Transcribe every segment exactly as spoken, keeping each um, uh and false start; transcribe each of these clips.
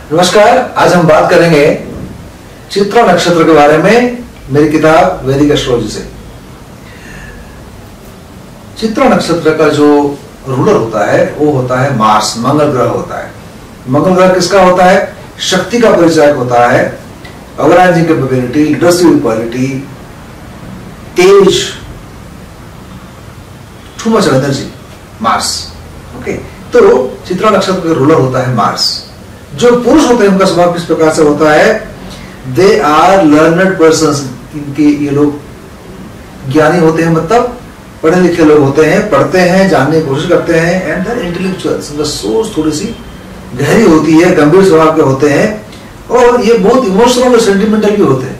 नमस्कार, आज हम बात करेंगे चित्रा नक्षत्र के बारे में मेरी किताब वैदिक एस्ट्रोलॉजी से। चित्रा नक्षत्र का जो रूलर होता है वो होता है मार्स, मंगल ग्रह होता है। मंगल ग्रह किसका होता है? शक्ति का परिचायक होता है, ऑर्गेनाइजिंग कैपेबिलिटी, लीडरशिप क्वालिटी, तेज, too much energy, Mars. Okay, तो चित्रा नक्षत्र का रूलर होता है मार्स। जो पुरुष होते हैं उनका स्वभाव किस प्रकार से होता है? They are learned persons. इनके ये लोग ज्ञानी होते हैं, मतलब पढ़े लिखे लोग होते हैं, पढ़ते हैं, जानने की कोशिश करते हैं, एंड देयर इंटेलेक्चुअल्स, उनका सोच थोड़ी सी गहरी होती है, गंभीर स्वभाव के होते हैं, और ये बहुत इमोशनल और सेंटिमेंटल भी होते हैं।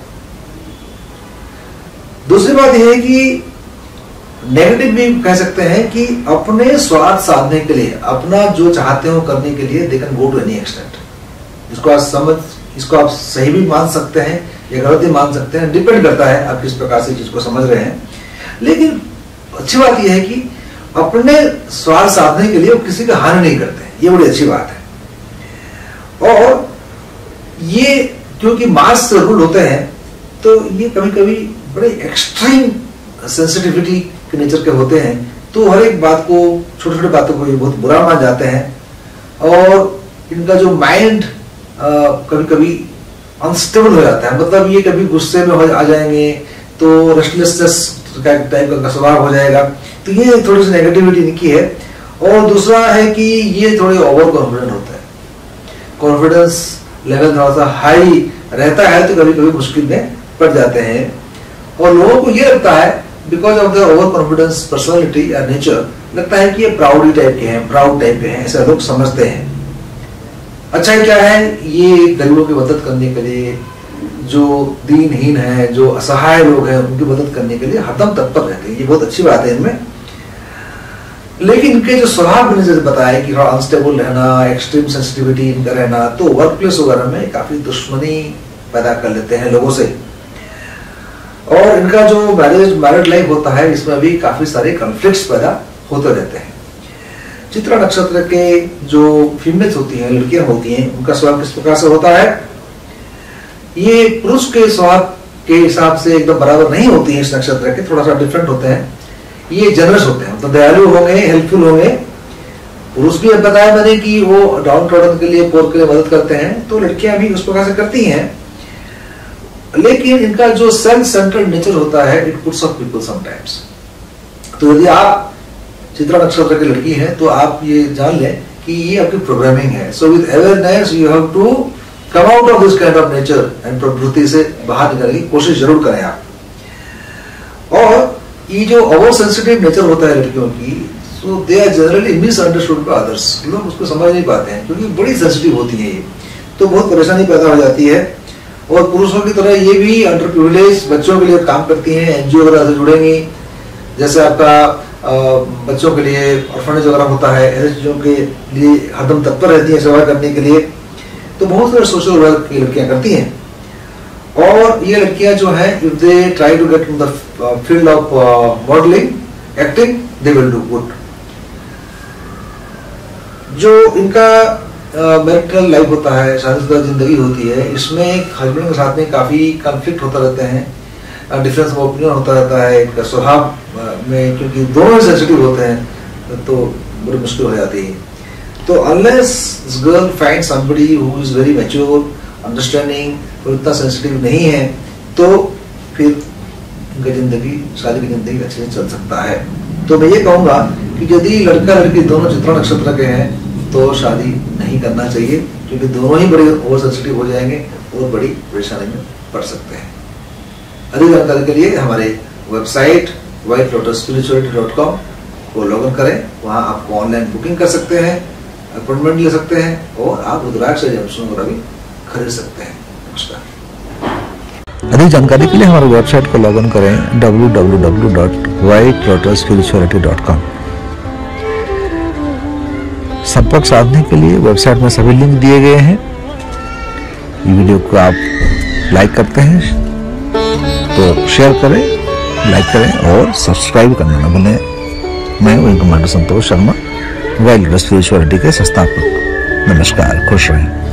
दूसरी बात यह है कि नेगेटिव भी कह सकते हैं कि अपने स्वार्थ साधने के लिए, अपना जो चाहते हो करने के लिए they can go to any extent. इसको आप समझ, इसको आप सही भी मान सकते हैं या गलत भी मान सकते हैं, डिपेंड करता है आप किस प्रकार से चीज को समझ रहे हैं। लेकिन अच्छी बात यह है कि अपने स्वार्थ साधने के लिए वो किसी का हानि नहीं करते, ये बड़ी अच्छी बात है। और ये क्योंकि मार्स से रूल होते हैं तो ये कभी कभी बड़े एक्सट्रीम सेंसिटिविटी के नेचर के होते हैं, तो हर एक बात को, छोटी छोटी बातों को ये बहुत बुरा मान जाते हैं, और इनका जो माइंड कभी कभी अनस्टेबल हो जाता है। मतलब ये कभी गुस्से में आ जाएंगे तो रेस्टलेसनेस टाइप का स्वभाव हो जाएगा, तो ये थोड़ी सी नेगेटिविटी इनकी है। और दूसरा है कि ये थोड़े ओवर कॉन्फिडेंट होते हैं, कॉन्फिडेंस लेवल थोड़ा सा हाई रहता है, तो कभी कभी मुश्किल में पड़ जाते हैं। और लोगों को ये लगता है because of the over confidence personality या नेचर, लगता है कि ये प्राउडी टाइप के हैं, प्राउड टाइप के हैं, ऐसा लोग समझते हैं। अच्छा क्या है, ये गरीबों की मदद करने के लिए, जो दीनहीन है, जो असहाय लोग हैं, उनकी मदद करने के लिए हरदम तत्पर रहते हैं, ये बहुत अच्छी बात है इनमें। लेकिन इनके जो स्वभाव मैंने जैसे बताया कि थोड़ा अनस्टेबल रहना, एक्सट्रीम सेंसिटिविटी इनका रहना, तो वर्क प्लेस वगैरह में काफी दुश्मनी पैदा कर लेते हैं लोगों से। और इनका जो मैरिज मैरिड लाइफ होता है, इसमें भी काफी सारे कॉन्फ्लिक्ट्स पैदा होते रहते हैं। चित्रा नक्षत्र के जो फीमेल्स होती हैं, लड़कियां होती हैं, उनका स्वभाव किस प्रकार से होता है? ये पुरुष के स्वभाव के हिसाब से एकदम बराबर नहीं होती है इस नक्षत्र के, थोड़ा सा डिफरेंट होते हैं। ये जनरस होते हैं, तो दयालु होंगे, हेल्पफुल होंगे। पुरुष भी अब बताया मैंने कि वो डाउन ट्रॉडन के लिए, पोर के लिए मदद करते हैं, तो लड़कियां भी उस प्रकार से करती हैं। लेकिन इनका जो सेल्फ सेंट्रल नेचर होता है, it puts off people sometimes. तो यदि आप चित्रा नक्षत्र की लड़की है तो आप ये जान लें कि ये आपकी प्रोग्रामिंग है। So with awareness you have to come out of this kind of nature and प्रवृत्ति से बाहर निकलने की कोशिश जरूर करें आप। और ये जो ओवर सेंसिटिव नेचर होता है लड़कियों की, so they are generally misunderstood by others. लोग उसको समझ नहीं पाते हैं क्योंकि बड़ी सेंसिटिव होती है ये, तो बहुत परेशानी पैदा हो जाती है। और पुरुषों की तरह ये भी अंडर प्रिविलेज बच्चों के लिए काम करती हैं, एनजीओ वगैरह से जुड़ेंगी, जैसे आपका बच्चों के लिए ऑर्फनेज वगैरह होता है, ऐसे चीजों के लिए हरदम तत्पर रहती हैं सेवा करने के लिए। तो बहुत सारे सोशल वर्क की लड़कियां करती हैं। और ये लड़कियां जो हैं, if they try to get in the field of modelling, acting, they will do good. जो इनका मैरिटल लाइफ होता है, शादीशुदा जिंदगी होती है, इसमें हस्बैंड के साथ में काफी कॉन्फ्लिक्ट होता रहते हैं, डिफरेंस ऑफ ओपिनियन होता रहता है एक स्वभाव में, क्योंकि दोनों सेंसिटिव होते हैं, तो बड़ी मुश्किल हो जाती है। तो unless this girl find somebody who is very mature, understanding, और इतना सेंसिटिव नहीं है, तो फिर उनकी जिंदगी, शादी की जिंदगी अच्छे से चल सकता है। तो मैं ये कहूंगा कि यदि लड़का लड़की दोनों चित्रा नक्षत्र के हैं तो शादी नहीं करना चाहिए, क्योंकि दोनों ही बड़े ओवर सेंसिटिव हो जाएंगे और बड़ी परेशानी में पड़ सकते हैं। अधिक जानकारी के लिए हमारे website white lotus spirituality dot com को लॉग इन करें। वहां आपको ऑनलाइन बुकिंग कर सकते हैं, अपॉइंटमेंट ले सकते हैं, और आप रुद्राक्ष वगैरह भी खरीद सकते हैं। नमस्कार। अधिक जानकारी के लिए हमारे वेबसाइट को लॉग इन करें W W W dot white lotus spirituality dot com. संपर्क साधने के लिए वेबसाइट में सभी लिंक दिए गए हैं। ये वीडियो को आप लाइक करते हैं तो शेयर करें, लाइक करें और सब्सक्राइब करना न भूलें। मैं wing commander Santosh Sharma, white lotus spirituality के संस्थापक। नमस्कार, खुश रहें।